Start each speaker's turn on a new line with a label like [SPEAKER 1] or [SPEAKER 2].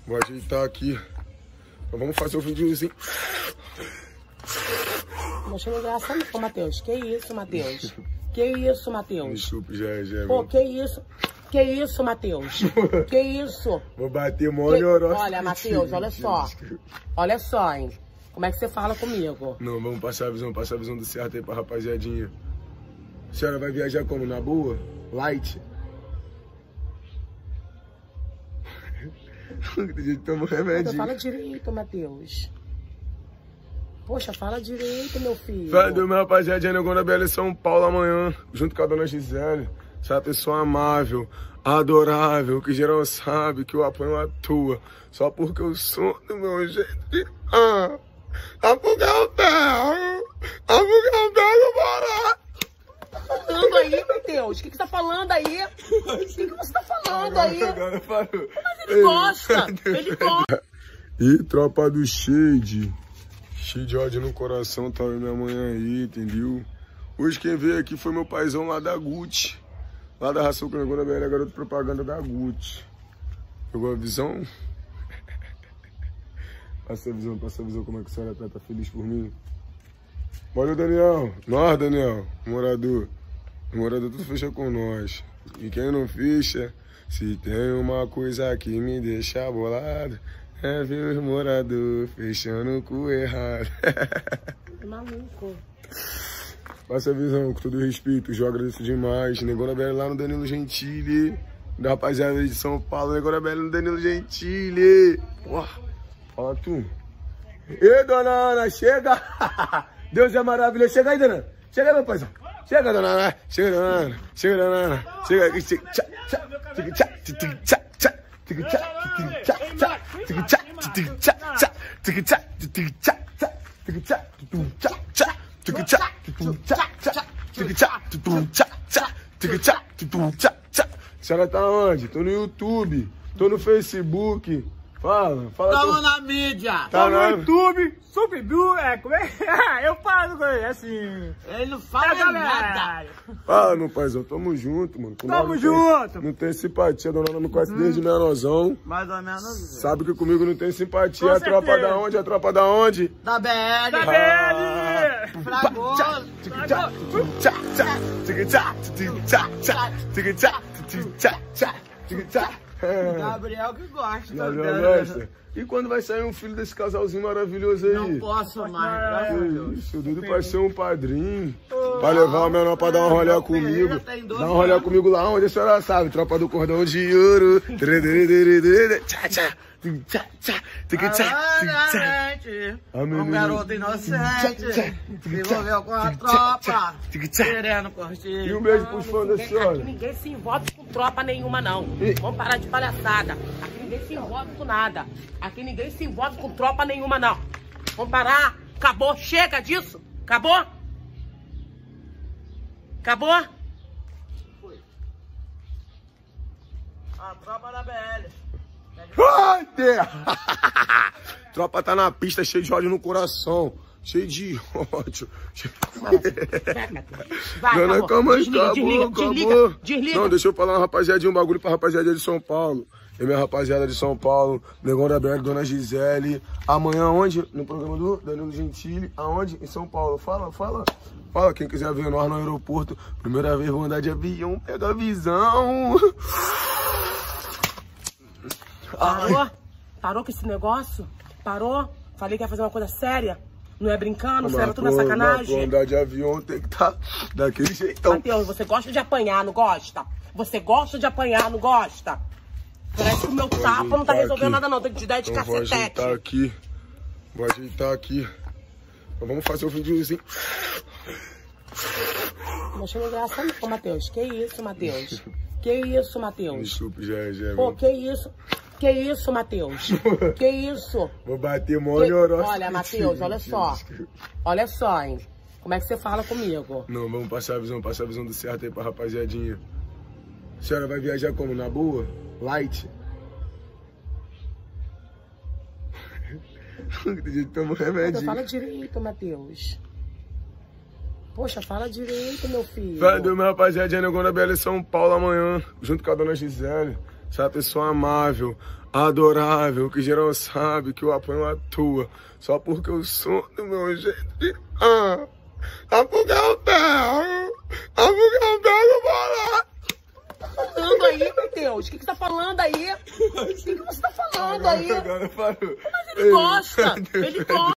[SPEAKER 1] Vou ajeitar aqui. Então, vamos fazer o videozinho.
[SPEAKER 2] Não achando graça não, Matheus. Que isso, Matheus? Que isso, Matheus?
[SPEAKER 1] Desculpa, já.
[SPEAKER 2] Pô, que isso? Que isso, Matheus? Que isso?
[SPEAKER 1] Vou bater mó neurose.
[SPEAKER 2] Olha, Matheus, olha só. Olha só, hein? Como é que você fala comigo?
[SPEAKER 1] Não, vamos passar a visão do certo aí pra rapaziadinha. A senhora vai viajar como? Na boa? Light? Não acredito que toma um remédio.
[SPEAKER 2] Fala direito, Matheus. Poxa, fala direito, meu filho.
[SPEAKER 1] Vai dormir, rapaziadinha, Negona Bela em São Paulo amanhã, junto com a dona Gisele. Essa pessoa amável, adorável, que geral sabe que eu apoio a tua. Só porque eu sou do meu jeito de... porque eu pego, bora!
[SPEAKER 2] Falando aí, Matheus? O que você tá falando aí? O que você tá falando aí?
[SPEAKER 1] Agora parou.
[SPEAKER 2] Mas ele gosta, ele gosta.
[SPEAKER 1] E tropa do Shade. Cheio de ódio no coração, tá minha mãe aí, entendeu? Hoje quem veio aqui foi meu paizão lá da Gucci. Lá da Ração que Negona Bela, garoto propaganda da Gucci. Pegou a visão? Passa a visão como é que a senhora tá feliz por mim. Valeu, Daniel. Nós, Daniel, morador. O morador tudo fecha com nós. E quem não fecha, se tem uma coisa que me deixa bolado, é ver os moradores fechando o cu errado.
[SPEAKER 2] É maluco.
[SPEAKER 1] Passa a visão, com todo respeito, eu agradeço demais. Negona Bela lá no Danilo Gentili. Da rapaziada de São Paulo, Negona Bela no Danilo Gentili. Uau, fala tu. Ei, dona Ana, chega! Deus é maravilhoso. Chega aí, dona Ana. Chega aí, meu paizão. Chega, dona Ana. Chega, dona Ana. Chega, dona Ana. Chega aqui. A senhora tá onde? Tô no YouTube, tô no Facebook. Fala.
[SPEAKER 3] Tamo na mídia.
[SPEAKER 1] Tá
[SPEAKER 4] no YouTube, Super Blue, como é? Eu falo assim.
[SPEAKER 3] Ele não fala nada.
[SPEAKER 1] Fala, meu paizão, tamo junto, mano.
[SPEAKER 4] Tamo junto.
[SPEAKER 1] Não tem simpatia, dona Ana me conhece desde menorzão.
[SPEAKER 3] Mais ou menos.
[SPEAKER 1] Sabe que comigo não tem simpatia.
[SPEAKER 4] Com
[SPEAKER 1] A tropa
[SPEAKER 4] certeza.
[SPEAKER 1] da onde? A tropa da onde?
[SPEAKER 3] Da BL.
[SPEAKER 4] Da BL.
[SPEAKER 3] Fragoso. Gabriel que gosta.
[SPEAKER 1] Gabriel gosta. E quando vai sair um filho desse casalzinho maravilhoso aí?
[SPEAKER 3] Não posso mais, graças a Deus.
[SPEAKER 1] Isso, o Dudu vai ser um padrinho. Pra levar o menor pra dar uma rolê comigo. Dar uma rolê comigo lá onde a senhora sabe. Tropa do Cordão de Ouro.
[SPEAKER 3] Um garoto inocente. Se envolveu com a tropa. Querendo curtir.
[SPEAKER 1] E um beijo pros fãs da senhora.
[SPEAKER 2] Aqui ninguém se envolve com tropa nenhuma, não. Vamos parar de palhaçada. Aqui ninguém se envolve com nada. Aqui ninguém se envolve com tropa nenhuma, não. Vamos parar. Acabou. Chega disso. Acabou? Acabou?
[SPEAKER 3] Foi. A tropa da BL.
[SPEAKER 1] Ai, terra! Tropa tá na pista, cheio de ódio no coração. Cheio de ódio.
[SPEAKER 2] Vai,
[SPEAKER 1] Não, calma aí, acabou.
[SPEAKER 2] Desliga.
[SPEAKER 1] Não, deixa eu falar uma rapaziadinha, um bagulho pra rapaziada de São Paulo. E minha rapaziada de São Paulo, Negona Bela, dona Gisele. Amanhã onde? No programa do Danilo Gentili. Aonde? Em São Paulo. Fala. Fala, quem quiser ver nós no aeroporto. Primeira vez vou andar de avião, pega a visão.
[SPEAKER 2] Parou? Parou com esse negócio? Parou? Falei que ia fazer uma coisa séria. Não é brincando, sério, tudo na sacanagem.
[SPEAKER 1] Pra andar de avião tem que estar daquele jeitão.
[SPEAKER 2] Matheus, você gosta de apanhar, não gosta? Você gosta de apanhar, não gosta? Parece que o meu tapa não tá resolvendo nada não, tem que te dar de
[SPEAKER 1] então
[SPEAKER 2] cacetete.
[SPEAKER 1] Vou ajeitar aqui. Então vamos fazer o videozinho.
[SPEAKER 2] Não achando graça não, Matheus. Que isso, Matheus? Que isso, Matheus?
[SPEAKER 1] Desculpa, já.
[SPEAKER 2] Pô, que isso? Que isso, Matheus? Que isso?
[SPEAKER 1] Vou bater mó neurose.
[SPEAKER 2] Olha, Matheus, olha só. Olha só, hein? Como é que você fala comigo?
[SPEAKER 1] Não, vamos passar a visão do certo aí pra rapaziadinha. A senhora vai viajar como? Na boa? Light? Não acredito que toma um remédio.
[SPEAKER 2] Fala direito, Matheus. Poxa, fala direito, meu filho.
[SPEAKER 1] Vai dormir, rapaziadinha, Negona Bela em São Paulo amanhã, junto com a dona Gisele. Essa pessoa amável, adorável, que geral sabe que eu apanho à toa, só porque eu sou do meu jeito de... Só porque eu pego, bola.
[SPEAKER 2] Falando aí, meu Deus? O que você tá falando aí? O que você tá falando aí?
[SPEAKER 1] Agora parou.
[SPEAKER 2] Mas ele gosta, ele gosta.